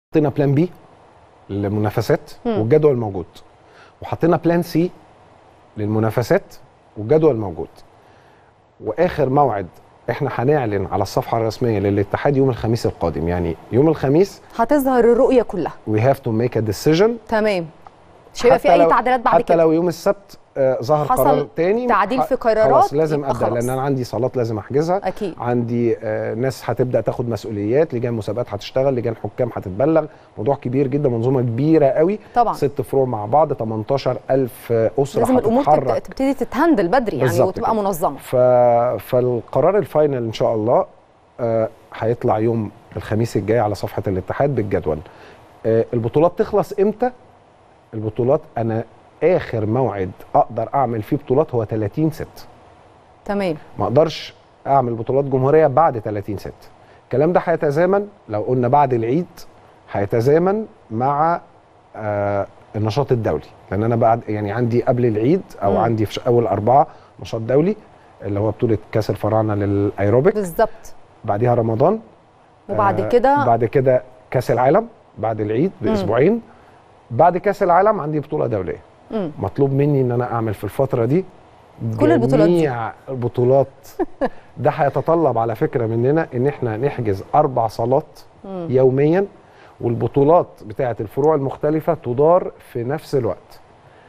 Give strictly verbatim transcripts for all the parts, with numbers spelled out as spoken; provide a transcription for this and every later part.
حطينا بلان بي للمنافسات والجدول موجود، وحطينا بلان سي للمنافسات والجدول موجود. واخر موعد احنا هنعلن على الصفحه الرسميه للاتحاد يوم الخميس القادم، يعني يوم الخميس هتظهر الرؤيه كلها. we have to make a decision. تمام، مش هيبقى في اي تعديلات بعد حتى كده. حتى لو يوم السبت آه ظهر قرار تاني تعديل في قرارات خلاص لازم ابدا، خلاص. لان انا عندي صالات لازم احجزها. اكيد عندي آه ناس هتبدا تاخد مسؤوليات، لجان مسابقات هتشتغل، لجان حكام هتتبلغ. موضوع كبير جدا، منظومه كبيره قوي طبعا، ست فروع مع بعض، تمنتاشر ألف اسره لازم الامور هتتحرك. تبتدي تتهندل بدري يعني وتبقى كده منظمه. ف... فالقرار الفاينل ان شاء الله آه هيطلع يوم الخميس الجاي على صفحه الاتحاد بالجدول. آه البطولات تخلص امتى؟ البطولات انا اخر موعد اقدر اعمل فيه بطولات هو تلاتين ستة. تمام، ما اقدرش اعمل بطولات جمهوريه بعد تلاتين ستة. الكلام ده هيتزامن لو قلنا بعد العيد، هيتزامن مع آه النشاط الدولي، لان انا بعد يعني عندي قبل العيد او م. عندي في اول اربعه نشاط دولي اللي هو بطوله كاس الفراعنه للايروبيك بالظبط، بعديها رمضان، وبعد آه كده بعد كده كاس العالم بعد العيد باسبوعين. م. بعد كاس العالم عندي بطوله دوليه. م. مطلوب مني ان انا اعمل في الفتره دي كل البطولات دي. جميع البطولات. ده هيتطلب على فكره مننا ان احنا نحجز اربع صالات م. يوميا، والبطولات بتاعه الفروع المختلفه تدار في نفس الوقت.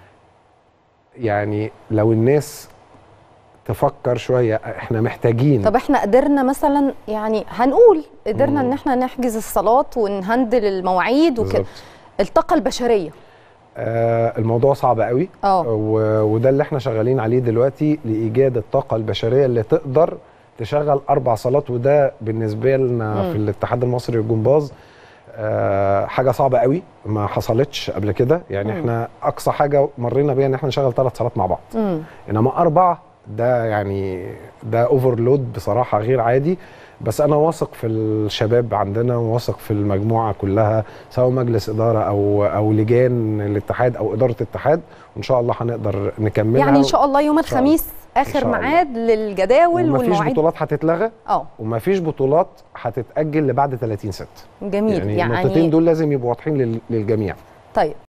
يعني لو الناس تفكر شويه، احنا محتاجين. طب احنا قدرنا مثلا، يعني هنقول قدرنا مم. ان احنا نحجز الصالات ونهندل المواعيد وكده، الطاقه البشريه آه الموضوع صعب قوي. اه وده اللي احنا شغالين عليه دلوقتي، لايجاد الطاقه البشريه اللي تقدر تشغل اربع صالات. وده بالنسبه لنا مم. في الاتحاد المصري للجمباز آه حاجه صعبه قوي، ما حصلتش قبل كده. يعني مم. احنا اقصى حاجه مرينا بيها ان احنا نشغل ثلاث صالات مع بعض، مم. انما اربعه ده يعني ده اوفرلود بصراحه غير عادي. بس انا واثق في الشباب عندنا، وواثق في المجموعه كلها، سواء مجلس اداره او او لجان الاتحاد او اداره الاتحاد، وان شاء الله هنقدر نكملها. يعني ان شاء الله يوم الخميس اخر ميعاد للجداول والمواعيد. ومفيش بطولات هتتلغى اه ومفيش بطولات هتتاجل لبعد تلاتين ستة. جميل، يعني, يعني النقطتين دول لازم يبقوا واضحين للجميع. طيب